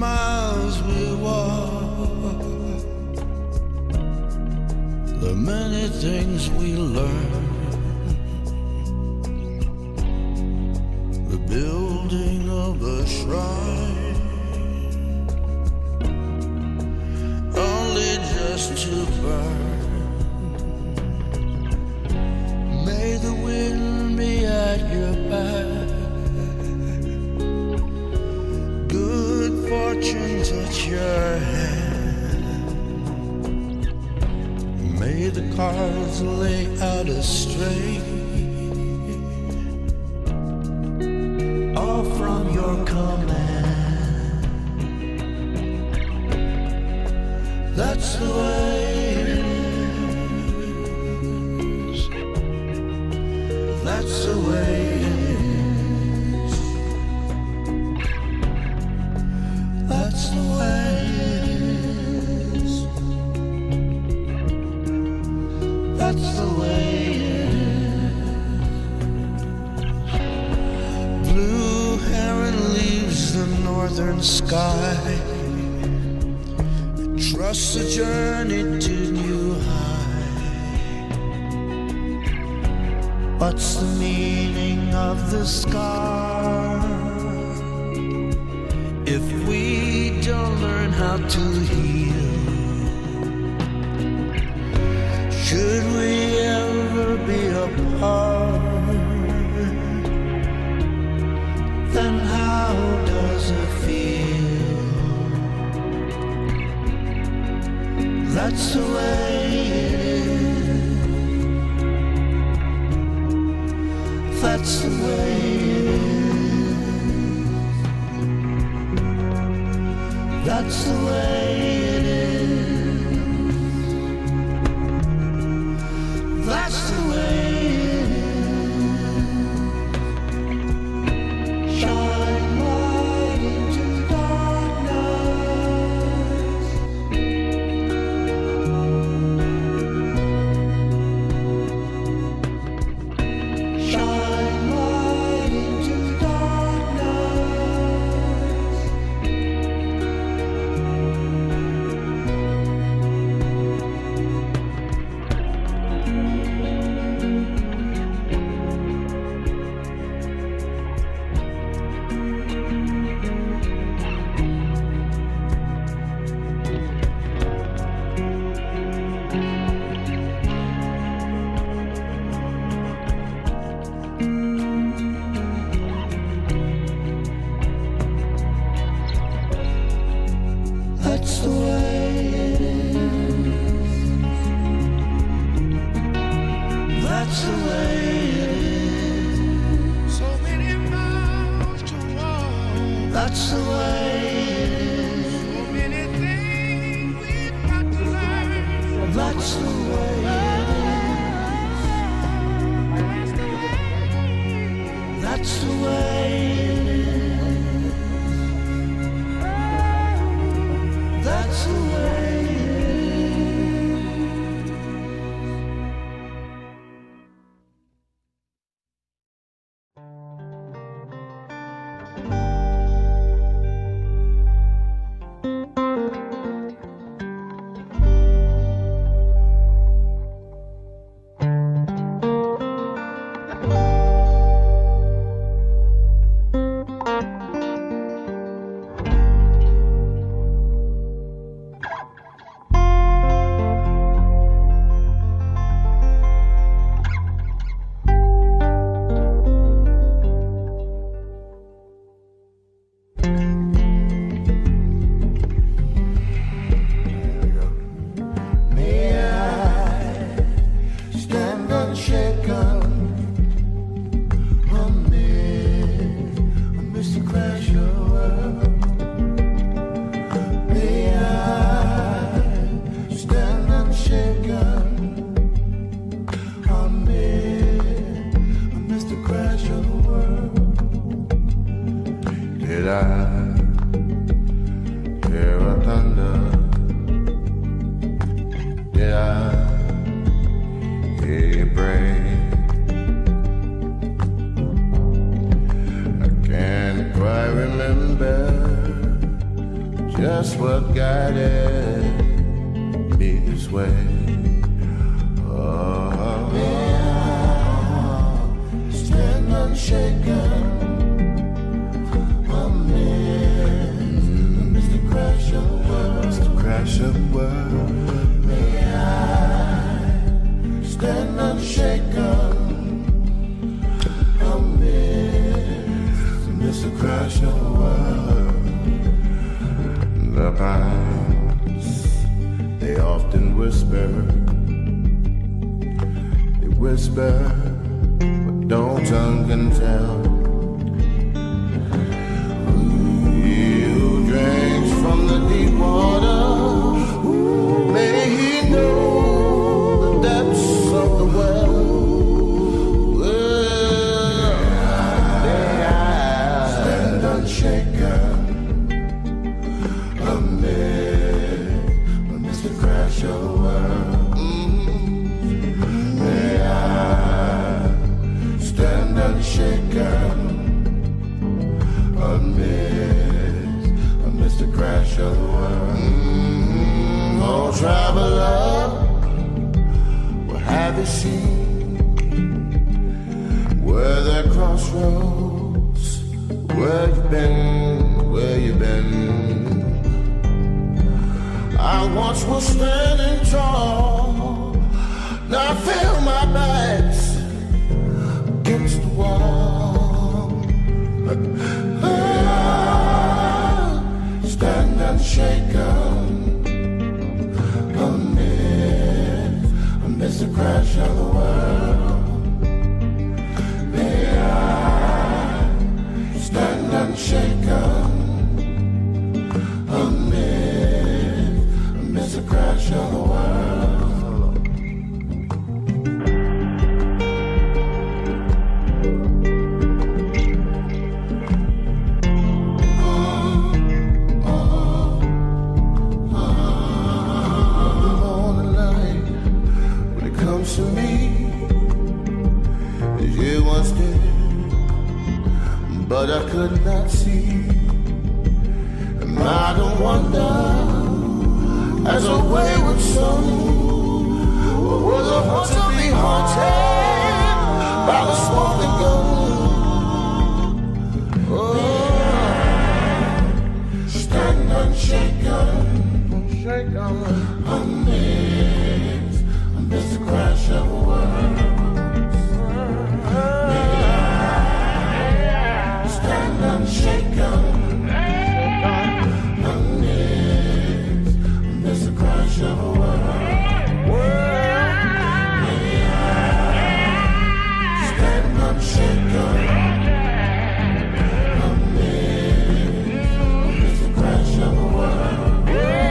miles we walk, the many things we learn, the building of a shrine, only just to burn. May the wind be at your back, good fortune touch your hand. May the cards lay out straight, all from your command. That's the way it is. That's the way it is. That's the way it is. That's the way it is. Blue heron leaves the northern sky, trust the journey to new high. What's the meaning of the scar if we don't learn how to heal? Should we ever be apart, then how does it feel? That's the way it is. That's the way it is. That's the way it is. That's the way it is. Shine light into darkness. Shine light into darkness. That's the way it is. That's the way it is. So many miles to walk. That's the way it is. So many things we've got to learn. That's the way it is. That's the way it is. That's the way it is. just what guided me this way. Oh, stand unshaken. Mr. Crash of the World. Mr. Crash of the World. May I stand unshaken. Mr. Crash of the World. The pines, they often whisper. They whisper what no tongue can tell. He who drinks from the deep water, may he know the depths of the well. Stand unshaken. Mr. Crash of the World. May I stand unshaken amidst Mr. Crash of the World. Oh, traveler, what have you seen? Where there crossroads, where you been, where you been? I once was standing tall, now I feel my back's against the wall. Stand unshaken amidst the crash of the world. May I stand unshaken amidst the crash of the world. Morning light, when it comes to me, as you once did, but I could not see. And I don't wonder, as a wayward soul, was a hauntingly haunted by the smoking gun. Oh, stand unshaken, amidst the crash of the world. Stand unshaken. Amidst the crash of the world. Stand unshaken. Amidst the crash of the world.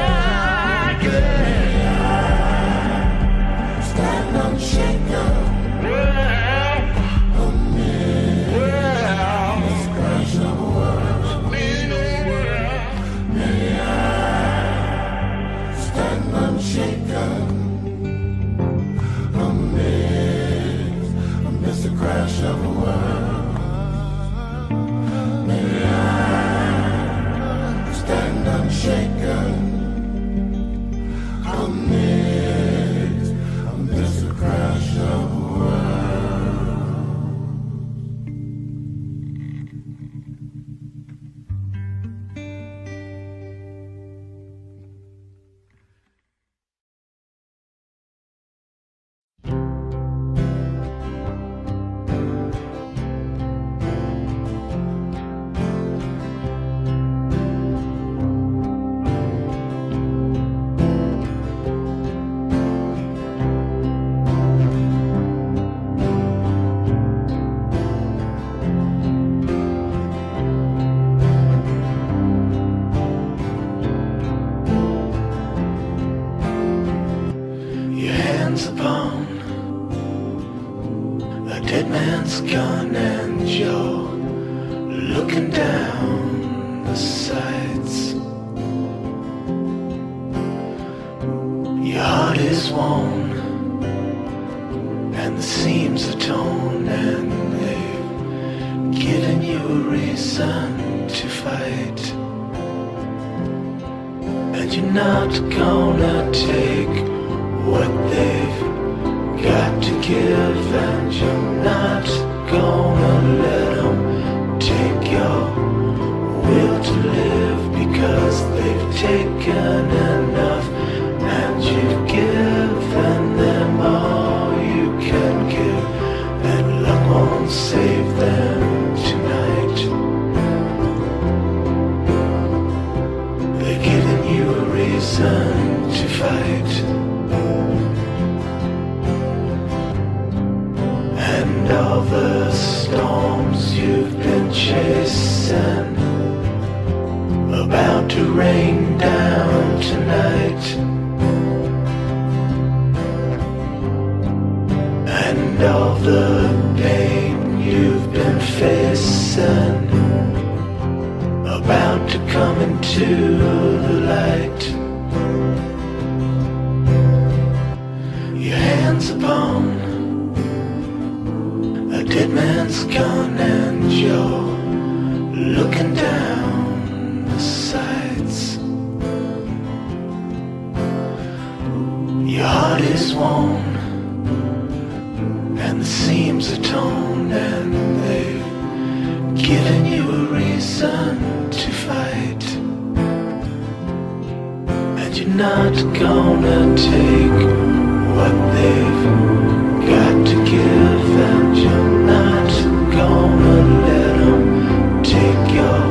Stand unshaken. Amidst the crash of the world. Stand unshaken amidst the crash of the world. May I stand unshaken amidst the crash of the world. Upon a dead man's gun, and you're looking down the sights. Your heart is worn and the seams are torn, and they've given you a reason to fight. and you're not gonna take what they've got to give, and you're not gonna let them take your will to live, because they've taken enough, and you've given them all you can give, and luck won't save them tonight. They're giving you a reason to fight, and all the storms you've been chasing about to rain down tonight, and all the pain you've been facing about to come into the light. Your hands upon a dead man's gun, and you're looking down the sights. Your heart is worn, and the seams are torn, and they've given you a reason to fight, and you're not gonna take what they've got to give, and you're not gonna let them take your